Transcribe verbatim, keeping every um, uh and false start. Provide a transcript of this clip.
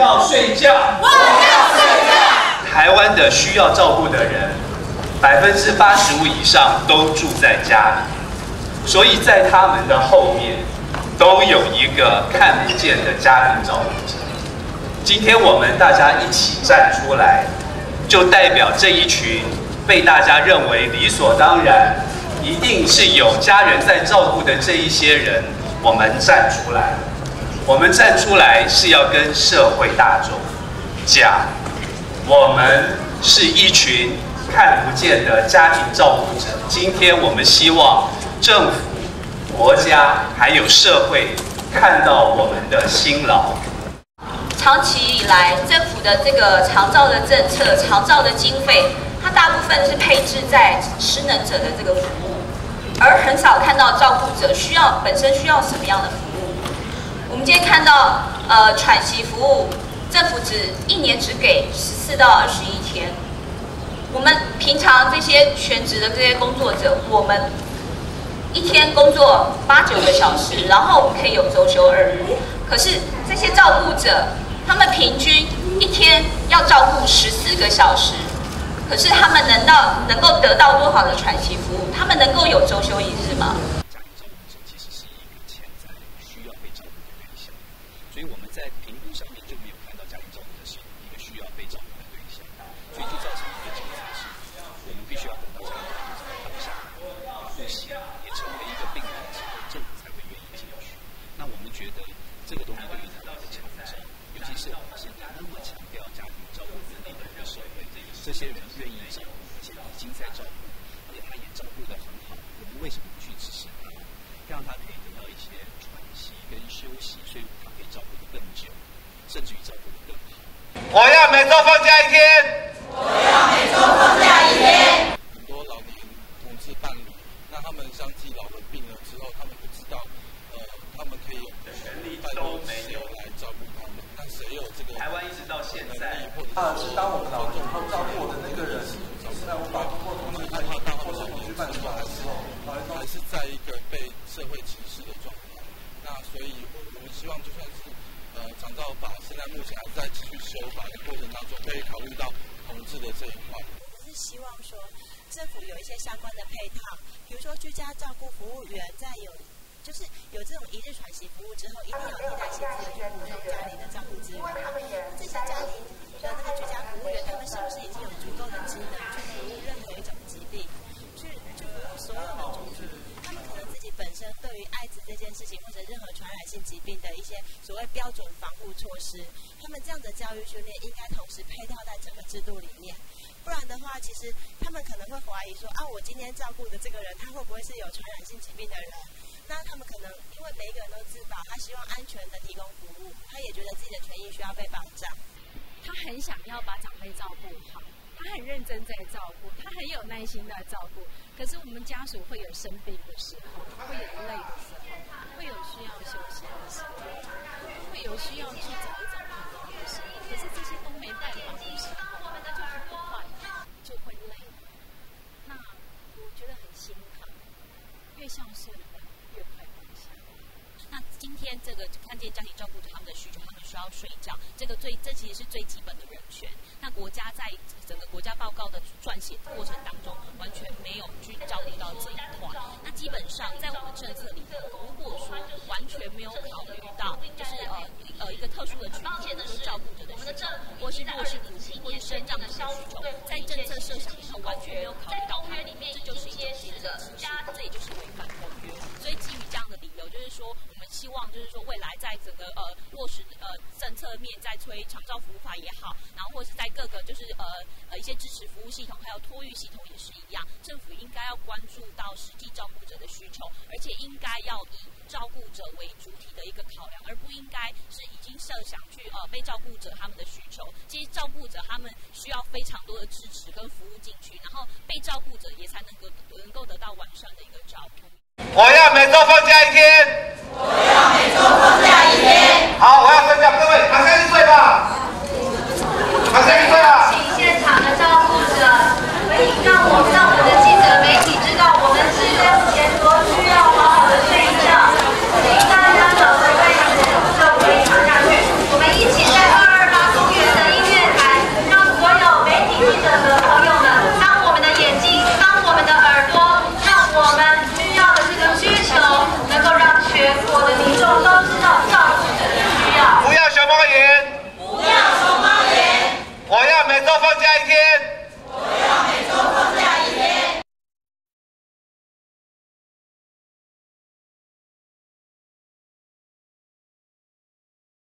要睡觉， 我要睡觉。 台湾的需要照顾的人，百分之八十五以上都住在家里，所以在他们的后面都有一个看不见的家庭照顾者。今天我们大家一起站出来，就代表这一群被大家认为理所当然，一定是有家人在照顾的这一些人，我们站出来。我们站出来是要跟社会大众讲，我们是一群看不见的家庭照顾者。今天我们希望政府、国家还有社会看到我们的辛劳。 长期以来，政府的这个长照的政策、长照的经费，它大部分是配置在失能者的这个服务，而很少看到照顾者需要本身需要什么样的服务。我们今天看到，呃，喘息服务，政府只一年只给十四到二十一天。我们平常这些全职的这些工作者，我们一天工作八九个小时，然后我们可以有周休二日。可是这些照顾者，他们平均一天要照顾十四个小时，可是他们能到能够得到多少的喘息服务？他们能够有周休一日吗？ 家庭照顾者其实是一个潜在需要被照顾的对象，所以我们在评估上面就没有看到家庭照顾者是一个需要被照顾的对象，所以就造成一个警察是，我们必须要等到家庭照顾者当下复习，也成为一个病人之后，政府才会愿意接续。那我们觉得这个东西对于台湾的强者，尤其是我们现在那么强调家庭照顾能力的一个社会，这些人愿意照顾，而且已经在照顾，而且他也照顾得很好，我们为什么不去支持他，让他可以得到一些喘息跟休息，所以他可以照顾得更久，甚至于照顾得更好。 我要每周放假一天， 我要每周放假一天。 很多老年同志伴侣，那他们相继老了病了之后，他们不知道，呃，他们可以有权利都没有来照顾他们，那谁有这个？ 台湾一直到现在， 啊，是当我们老人以后照顾我的那个人，在我把通过通知他，或者我去办出来的时候， 还是在一个被社会歧视的状态。那所以我们希望就算是呃长照法现在目前还在继续修法的过程当中，可以考虑到同志的这一块。 我是希望说政府有一些相关的配套，比如说居家照顾服务员在有就是有这种一日喘息服务之后，一定有替代性资源去补充家里的照顾资源。这些家庭的那个居家服务员，他们是不是已经有足够的职能去服务任何一种疾病，去去服务所有的族群？他们可能自己本身对于艾滋这件事情或者任何传染性疾病的一些所谓标准防护措施，他们这样的教育训练应该同时配套在整个制度里面。不然的话，其实他们可能会怀疑说啊，我今天照顾的这个人，他会不会是有传染性疾病的人？那他们可能因为每一个人都自保，他希望安全的提供服务，他也觉得自己的权益需要被保障。 他很想要把长辈照顾好，他很认真在照顾，他很有耐心在照顾。可是我们家属会有生病的时候，会有累的时候，会有需要休息的时候，会有需要去找一找朋友的时候。可是这些都没办法的时候，那就不快，就会累。那我觉得很心疼，越孝顺的越快放下。 那今天这个看见家庭照顾者他们的需求，他们需要睡觉，这个最这其实是最基本的人权。那国家在整个国家报告的撰写过程当中，完全没有去照顾到这一块。那基本上在我们政策里头，如果说完全没有考虑到，就是呃呃一个特殊的群体，就是照顾者的需求，或是弱势族群，或是身障者的需求，在政策设想里头完全没有考虑到他们，这就是一种阶级的歧视，这也就是违反公约。所以基于这样的理由，就是说我们希望就是说未来在整个呃落实呃政策面，在推长照服务法也好，然后或是在各个就是呃呃一些支持服务系统，还有托育系统也是一样，政府应该要关注到实际照顾者的需求，而且应该要以照顾者为主体的一个考量，而不应该是已经设想去呃被照顾者他们的需求。其实照顾者他们需要非常多的支持跟服务进去，然后被照顾者也才能够能够得到完善的一个照顾。 我要每周放假一天， 我要每周放